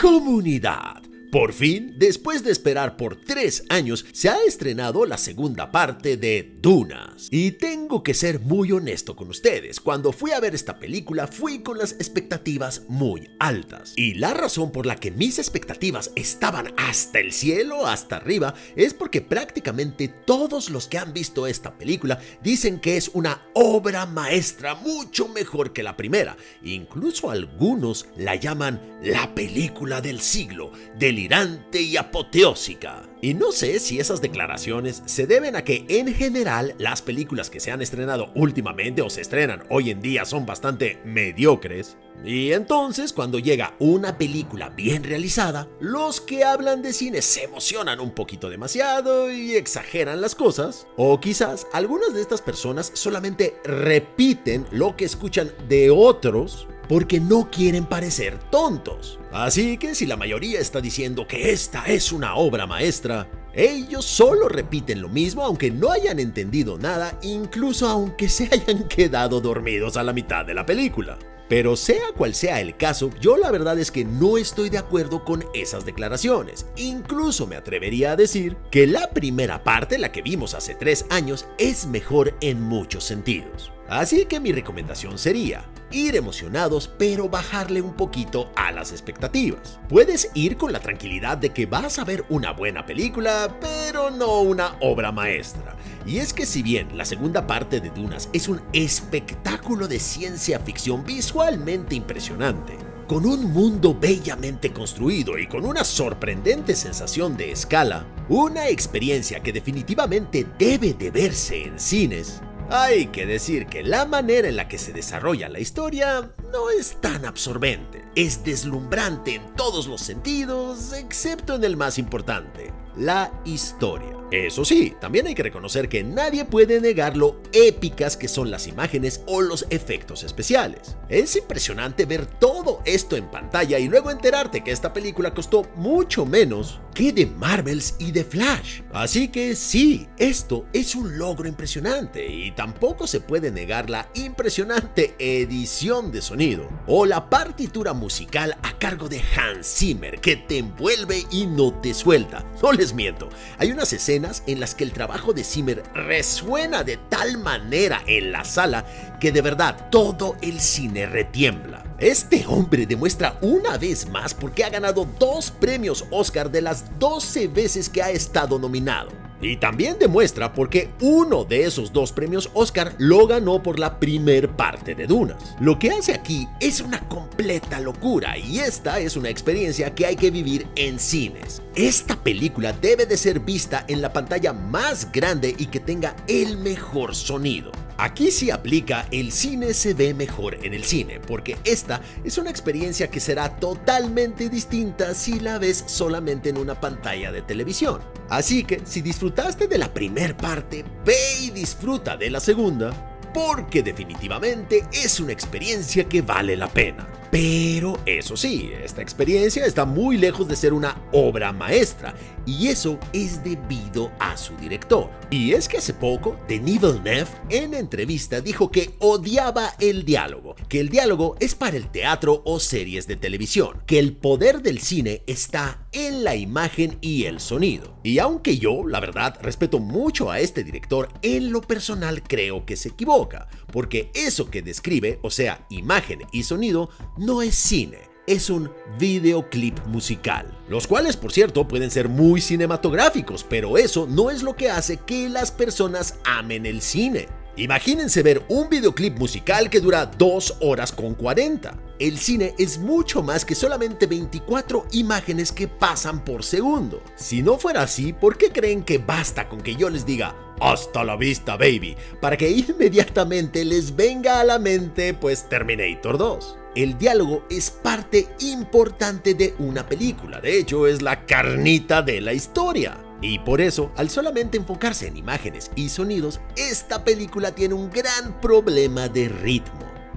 Comunidad. Por fin, después de esperar por 3 años, se ha estrenado la segunda parte de Dunas. Y tengo que ser muy honesto con ustedes, cuando fui a ver esta película fui con las expectativas muy altas. Y la razón por la que mis expectativas estaban hasta el cielo, hasta arriba, es porque prácticamente todos los que han visto esta película dicen que es una obra maestra mucho mejor que la primera. Incluso algunos la llaman la película del siglo, delirante y apoteósica. Y no sé si esas declaraciones se deben a que en general las películas que se han estrenado últimamente o se estrenan hoy en día son bastante mediocres. Y entonces cuando llega una película bien realizada, los que hablan de cine se emocionan un poquito demasiado y exageran las cosas. O quizás algunas de estas personas solamente repiten lo que escuchan de otros porque no quieren parecer tontos. Así que si la mayoría está diciendo que esta es una obra maestra, ellos solo repiten lo mismo aunque no hayan entendido nada, incluso aunque se hayan quedado dormidos a la mitad de la película. Pero sea cual sea el caso, yo la verdad es que no estoy de acuerdo con esas declaraciones. Incluso me atrevería a decir que la primera parte, la que vimos hace 3 años, es mejor en muchos sentidos. Así que mi recomendación sería ir emocionados, pero bajarle un poquito a las expectativas. Puedes ir con la tranquilidad de que vas a ver una buena película, pero no una obra maestra. Y es que si bien la segunda parte de Dunas es un espectáculo de ciencia ficción visualmente impresionante, con un mundo bellamente construido y con una sorprendente sensación de escala, una experiencia que definitivamente debe de verse en cines, hay que decir que la manera en la que se desarrolla la historia no es tan absorbente. Es deslumbrante en todos los sentidos, excepto en el más importante, la historia. Eso sí, también hay que reconocer que nadie puede negar lo épicas que son las imágenes o los efectos especiales. Es impresionante ver todo esto en pantalla y luego enterarte que esta película costó mucho menos que The Marvels y The Flash. Así que sí, esto es un logro impresionante y tampoco se puede negar la impresionante edición de sonido o la partitura musical a cargo de Hans Zimmer que te envuelve y no te suelta. No les miento, hay unas escenas en las que el trabajo de Zimmer resuena de tal manera en la sala que de verdad todo el cine retiembla. Este hombre demuestra una vez más por qué ha ganado 2 premios Oscar de las 12 veces que ha estado nominado. Y también demuestra por qué uno de esos 2 premios Oscar lo ganó por la primer parte de Dunas. Lo que hace aquí es una completa locura y esta es una experiencia que hay que vivir en cines. Esta película debe de ser vista en la pantalla más grande y que tenga el mejor sonido. Aquí sí aplica el cine se ve mejor en el cine, porque esta es una experiencia que será totalmente distinta si la ves solamente en una pantalla de televisión. Así que si disfrutaste de la primer parte, ve y disfruta de la segunda, porque definitivamente es una experiencia que vale la pena. Pero eso sí, esta experiencia está muy lejos de ser una obra maestra, y eso es debido a su director. Y es que hace poco, Denis Villeneuve en entrevista dijo que odiaba el diálogo, que el diálogo es para el teatro o series de televisión, que el poder del cine está en la imagen y el sonido. Y aunque yo, la verdad, respeto mucho a este director, en lo personal creo que se equivoca, porque eso que describe, o sea, imagen y sonido, no es cine, es un videoclip musical. Los cuales, por cierto, pueden ser muy cinematográficos, pero eso no es lo que hace que las personas amen el cine. Imagínense ver un videoclip musical que dura 2 horas con 40. El cine es mucho más que solamente 24 imágenes que pasan por segundo. Si no fuera así, ¿por qué creen que basta con que yo les diga "hasta la vista, baby", para que inmediatamente les venga a la mente pues Terminator 2? El diálogo es parte importante de una película, de hecho es la carnita de la historia. Y por eso, al solamente enfocarse en imágenes y sonidos, esta película tiene un gran problema de ritmo.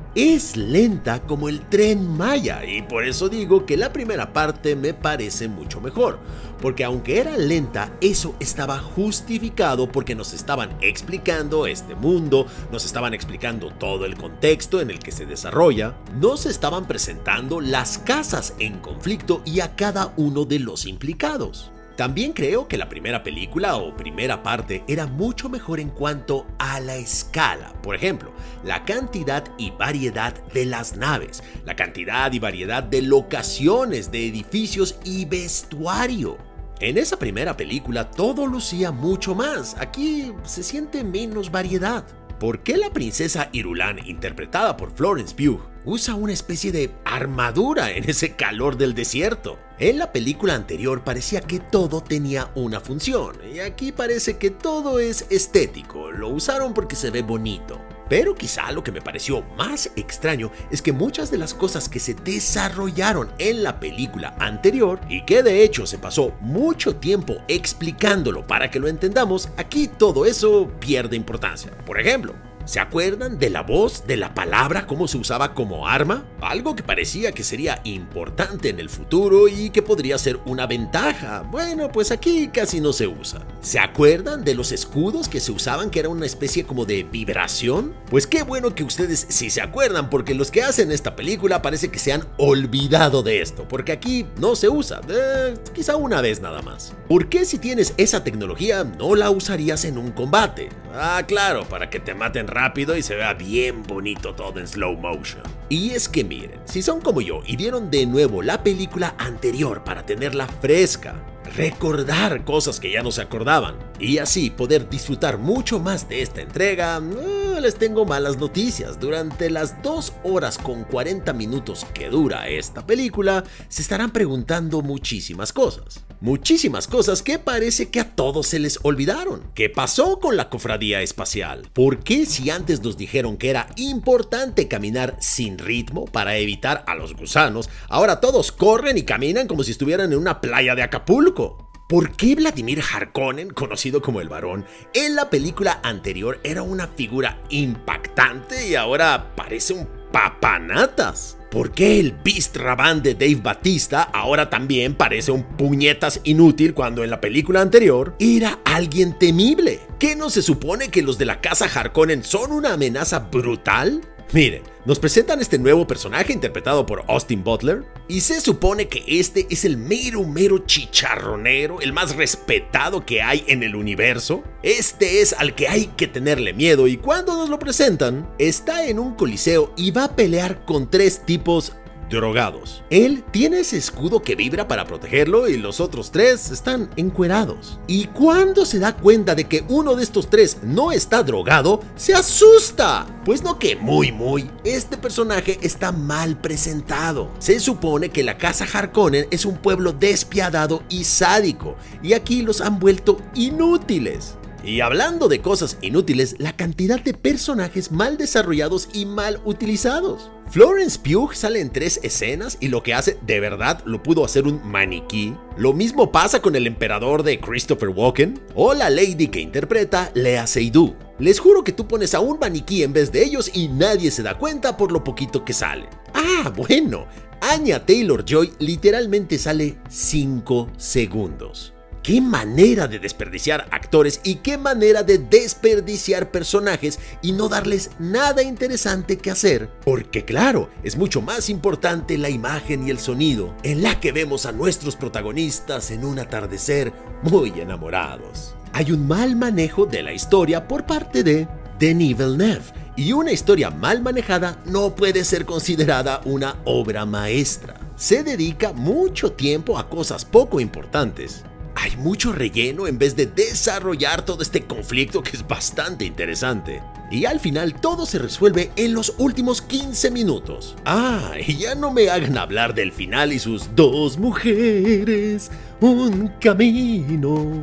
Es lenta como el Tren Maya y por eso digo que la primera parte me parece mucho mejor, porque aunque era lenta, eso estaba justificado porque nos estaban explicando este mundo, nos estaban explicando todo el contexto en el que se desarrolla, nos estaban presentando las casas en conflicto y a cada uno de los implicados. También creo que la primera película o primera parte era mucho mejor en cuanto a la escala. Por ejemplo, la cantidad y variedad de las naves, la cantidad y variedad de locaciones, de edificios y vestuario. En esa primera película todo lucía mucho más, aquí se siente menos variedad. ¿Por qué la princesa Irulan, interpretada por Florence Pugh, usa una especie de armadura en ese calor del desierto? En la película anterior parecía que todo tenía una función, y aquí parece que todo es estético, lo usaron porque se ve bonito. Pero quizá lo que me pareció más extraño es que muchas de las cosas que se desarrollaron en la película anterior y que de hecho se pasó mucho tiempo explicándolo para que lo entendamos, aquí todo eso pierde importancia. Por ejemplo, ¿se acuerdan de la voz, de la palabra, cómo se usaba como arma? Algo que parecía que sería importante en el futuro y que podría ser una ventaja. Bueno, pues aquí casi no se usa. ¿Se acuerdan de los escudos que se usaban, que era una especie como de vibración? Pues qué bueno que ustedes sí se acuerdan, porque los que hacen esta película parece que se han olvidado de esto, porque aquí no se usa, quizá una vez nada más. ¿Por qué si tienes esa tecnología no la usarías en un combate? Ah, claro, para que te maten rápido y se vea bien bonito todo en slow motion. Y es que miren, si son como yo y vieron de nuevo la película anterior para tenerla fresca, recordar cosas que ya no se acordaban y así poder disfrutar mucho más de esta entrega, les tengo malas noticias. Durante las 2 horas con 40 minutos que dura esta película, se estarán preguntando muchísimas cosas. Muchísimas cosas que parece que a todos se les olvidaron. ¿Qué pasó con la cofradía espacial? ¿Por qué si antes nos dijeron que era importante caminar sin ritmo para evitar a los gusanos, ahora todos corren y caminan como si estuvieran en una playa de Acapulco? ¿Por qué Vladimir Harkonnen, conocido como el Varón, en la película anterior era una figura impactante y ahora parece un papanatas? ¿Por qué el Beast Raban de Dave Bautista ahora también parece un puñetas inútil cuando en la película anterior era alguien temible? ¿Qué no se supone que los de la casa Harkonnen son una amenaza brutal? Miren, nos presentan este nuevo personaje interpretado por Austin Butler y se supone que este es el mero chicharronero, el más respetado que hay en el universo. Este es al que hay que tenerle miedo y cuando nos lo presentan, está en un coliseo y va a pelear con 3 tipos drogados. Él tiene ese escudo que vibra para protegerlo y los otros 3 están encuerados. Y cuando se da cuenta de que uno de estos 3 no está drogado, se asusta. Pues no que este personaje está mal presentado. Se supone que la casa Harkonnen es un pueblo despiadado y sádico, y aquí los han vuelto inútiles. Y hablando de cosas inútiles, la cantidad de personajes mal desarrollados y mal utilizados. Florence Pugh sale en 3 escenas y lo que hace de verdad lo pudo hacer un maniquí. Lo mismo pasa con el emperador de Christopher Walken o la lady que interpreta Léa Seydoux. Les juro que tú pones a un maniquí en vez de ellos y nadie se da cuenta por lo poquito que sale. Ah, bueno, Anya Taylor-Joy literalmente sale 5 segundos. ¡Qué manera de desperdiciar actores y qué manera de desperdiciar personajes y no darles nada interesante que hacer! Porque claro, es mucho más importante la imagen y el sonido, en la que vemos a nuestros protagonistas en un atardecer muy enamorados. Hay un mal manejo de la historia por parte de Denis Villeneuve, y una historia mal manejada no puede ser considerada una obra maestra. Se dedica mucho tiempo a cosas poco importantes. Hay mucho relleno en vez de desarrollar todo este conflicto que es bastante interesante. Y al final todo se resuelve en los últimos 15 minutos. Ah, y ya no me hagan hablar del final y sus 2 mujeres, un camino.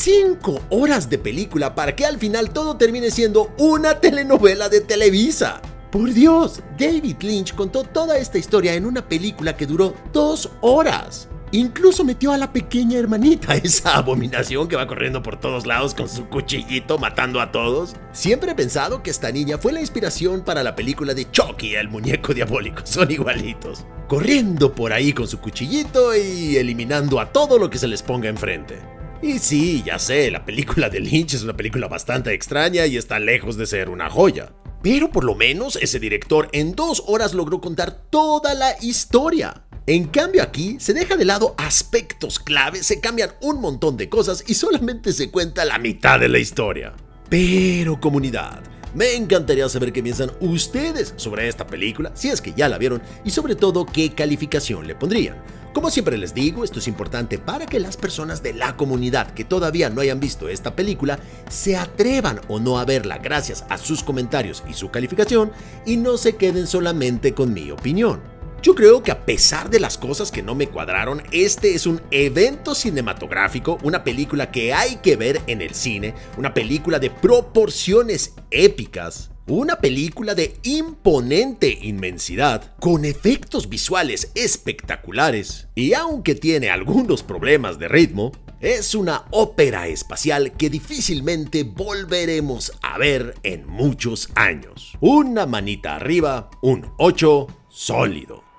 5 horas de película para que al final todo termine siendo una telenovela de Televisa. Por Dios, David Lynch contó toda esta historia en una película que duró 2 horas. Incluso metió a la pequeña hermanita, esa abominación que va corriendo por todos lados con su cuchillito matando a todos. Siempre he pensado que esta niña fue la inspiración para la película de Chucky, el muñeco diabólico. Son igualitos. Corriendo por ahí con su cuchillito y eliminando a todo lo que se les ponga enfrente. Y sí, ya sé, la película de Lynch es una película bastante extraña y está lejos de ser una joya. Pero por lo menos ese director en 2 horas logró contar toda la historia. En cambio aquí se deja de lado aspectos clave, se cambian un montón de cosas y solamente se cuenta la mitad de la historia. Pero comunidad, me encantaría saber qué piensan ustedes sobre esta película, si es que ya la vieron, y sobre todo qué calificación le pondrían. Como siempre les digo, esto es importante para que las personas de la comunidad que todavía no hayan visto esta película se atrevan o no a verla gracias a sus comentarios y su calificación y no se queden solamente con mi opinión. Yo creo que a pesar de las cosas que no me cuadraron, este es un evento cinematográfico, una película que hay que ver en el cine, una película de proporciones épicas, una película de imponente inmensidad, con efectos visuales espectaculares, y aunque tiene algunos problemas de ritmo, es una ópera espacial que difícilmente volveremos a ver en muchos años. Una manita arriba, un 8 sólido.